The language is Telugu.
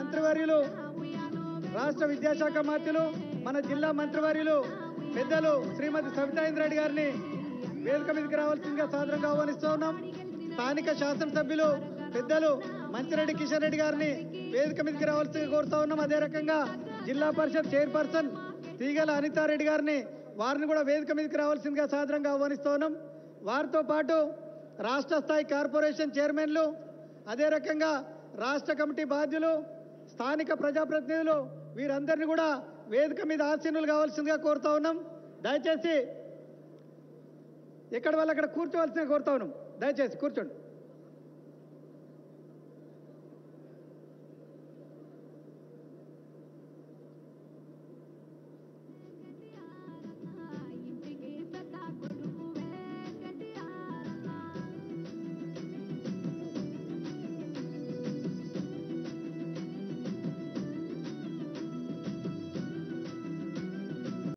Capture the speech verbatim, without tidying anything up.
మంత్రివర్యులు రాష్ట్ర విద్యాశాఖ మంత్రులు మన జిల్లా మంత్రివర్యులు పెద్దలు శ్రీమతి సబితా ఇంద్రారెడ్డి గారిని వేదిక మీదకి రావాల్సిందిగా సాదరంగా ఆహ్వానిస్తూ ఉన్నాం. స్థానిక శాసనసభ్యులు పెద్దలు మంచిరెడ్డి కిషన్ రెడ్డి గారిని వేదిక మీదకి రావాల్సిందిగా కోరుతా ఉన్నాం. అదే రకంగా జిల్లా పరిషత్ చైర్పర్సన్ తీగల అనితారెడ్డి గారిని వారిని కూడా వేదిక మీదకి రావాల్సిందిగా సాదరంగా ఆహ్వానిస్తూ ఉన్నాం. వారితో పాటు రాష్ట్ర స్థాయి కార్పొరేషన్ చైర్మన్లు, అదే రకంగా రాష్ట్ర కమిటీ బాధ్యులు, స్థానిక ప్రజాప్రతినిధులు వీరందరినీ కూడా వేదిక మీద ఆసీనులు కావాల్సిందిగా కోరుతా ఉన్నాం. దయచేసి ఎక్కడ వాళ్ళు అక్కడ కూర్చోవలసిందిగా కోరుతా ఉన్నాం. దయచేసి కూర్చోండి.